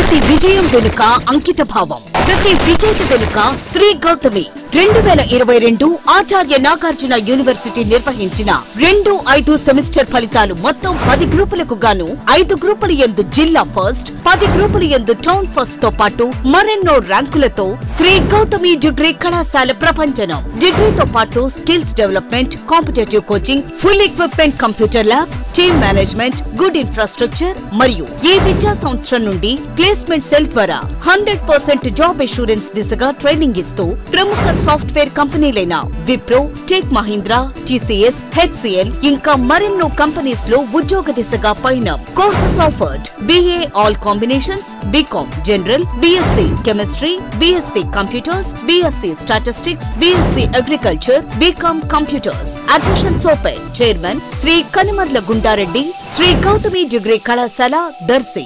ప్రతి విజయం వెనుక అంకిత భావం, ప్రతి విజేత వెనుక శ్రీ గౌతమి 2022 ఆచార్య నాగార్జున యూనివర్సిటీ నిర్వహించిన 2-5 సెమిస్టర్ ఫలితాలు మొత్తం 10 గ్రూపులకు గాను 5 గ్రూపుల యందు జిల్లా ఫస్ట్, 10 గ్రూపుల యందు టౌన్ ఫస్ట్ తో పాటు మరెన్నో ర్యాంకులతో శ్రీ గౌతమి డిగ్రీ కళాశాల ప్రపంచనం. డిగ్రీతో పాటు skills development, competitive coaching, full equipment computer lab, team management, good infrastructure మరియు ఈ విద్యా సంవత్సరం నుండి ప్లేస్మెంట్ సెల్ ద్వారా 100% జాబ్ అష్యూరెన్స్ దిశగా ట్రైనింగ్ ఇస్తూ ప్రముఖ సాఫ్ట్వేర్ కంపెనీలైన విప్రో, టెక్ మహీంద్రా, టీసీఎస్, హెచ్సిఎల్ ఇంకా మరెన్నో కంపెనీస్ లో ఉద్యోగ దిశగా పయనం. Courses offered: BA all combinations, BCom general, BSc chemistry, BSc computers, BSc statistics, BSc agriculture, BCom computers. Admissions open. Chairman Sri Kanimarla Gundareddy, Sri Gautami degree కళాశాల, దర్శి.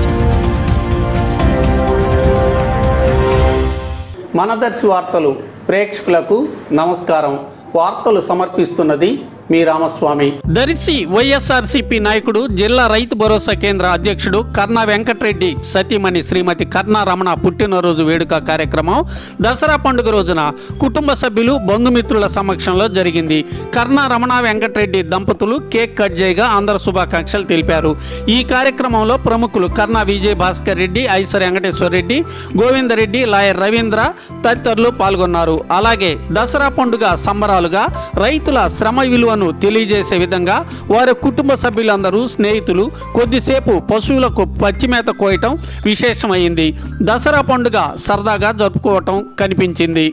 మన దర్శి వార్తలు ప్రేక్షకులకు నమస్కారం. వార్తలు సమర్పిస్తున్నది మీ రామస్వామి. దర్శి వైఎస్ఆర్సీపీ నాయకుడు, జిల్లా రైతు భరోసా కేంద్ర అధ్యక్షుడు కర్ణా వెంకటరెడ్డి సతీమణి శ్రీమతి కర్ణా రమణ పుట్టినరోజు వేడుక కార్యక్రమం దసరా పండుగ రోజున కుటుంబ సభ్యులు, బంధుమిత్రుల సమక్షంలో జరిగింది. కర్ణా రమణ వెంకటరెడ్డి దంపతులు కేక్ కట్ చేయగా అందరు శుభాకాంక్షలు తెలిపారు. ఈ కార్యక్రమంలో ప్రముఖులు కర్ణా విజయ్ భాస్కర్ రెడ్డి, ఐసర్ వెంకటేశ్వర రెడ్డి, గోవిందరెడ్డి, లాయర్ రవీంద్ర తదితరులు పాల్గొన్నారు. అలాగే దసరా పండుగ సంబరాలుగా రైతుల శ్రమ విలువ తెలియజేసే విధంగా వారి కుటుంబ సభ్యులందరూ, స్నేహితులు కొద్దిసేపు పశువులకు పచ్చిమేత కోయటం విశేషమైంది. దసరా పండుగ సరదాగా జరుపుకోవటం కనిపించింది.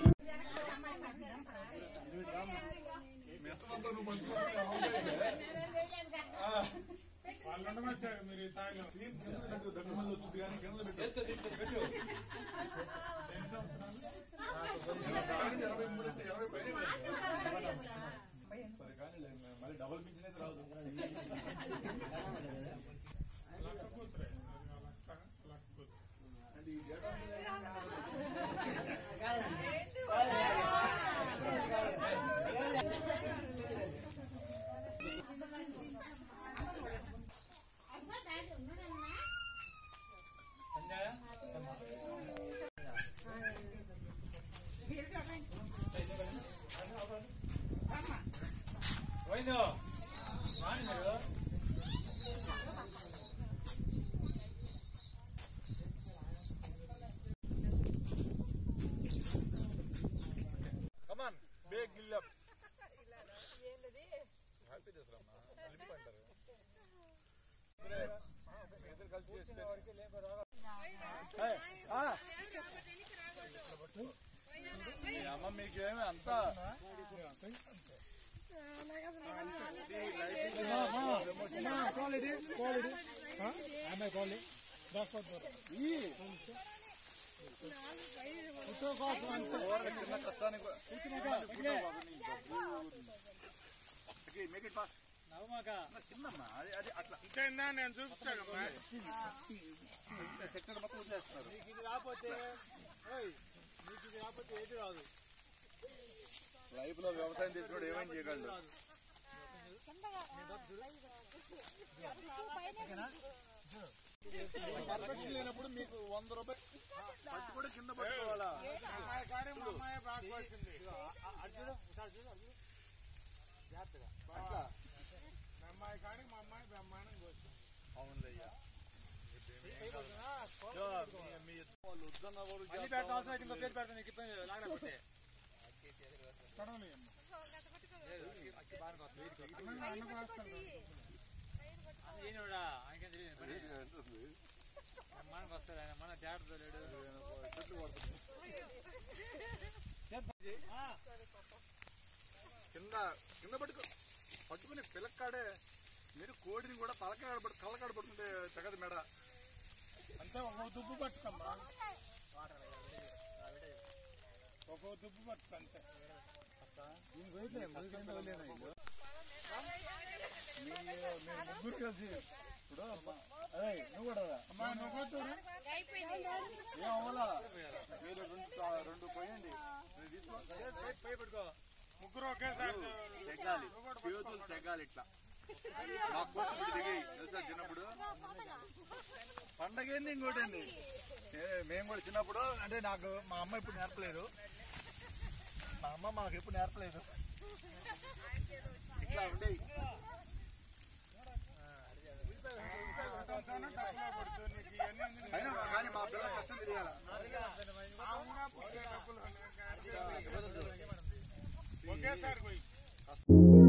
లైఫ్ లో వ్యవసాయం చేసినప్పుడు ఏమేమి చేయగలడు? లేనప్పుడు మీకు 100 రూపాయలు పట్టు కూడా కింద పట్టుకోవాలా? అవునులయ్యా, వాళ్ళు వద్దన్న కింద పట్టుకుని పిల్లకాడే మీరు కోడిని కూడా కళ్ళకాడ పట్టుకుంటే తెగదు మెడ. అంతే ఒక దుబ్బు పట్టుకమ్మా, ఒక దుబ్బు పట్టుకు అంతే. ముగ్గురు కలిసి ఇప్పుడు నువ్వు కూడా ఏం అవ్వాలా? మీరు రెండు పోయండి, పెట్టుకో. ముగ్గురు ఒకేసారి తెగాలి, చేతులు తెగాలి ఇట్లా. మా కోర్సు దిగి తెలుసా చిన్నప్పుడు పండగ ఏంది ఇంకోటి ఏంది మేము కూడా చిన్నప్పుడు అంటే నాకు మా అమ్మ ఇప్పుడు నేర్పలేదు, మా అమ్మ మాకు ఎప్పుడు నేర్పలేదు. ఇట్లా ఉండేవి అయినా కానీ మా పిల్లల కష్టం తెలియాలి. ఒకేసారి పోయి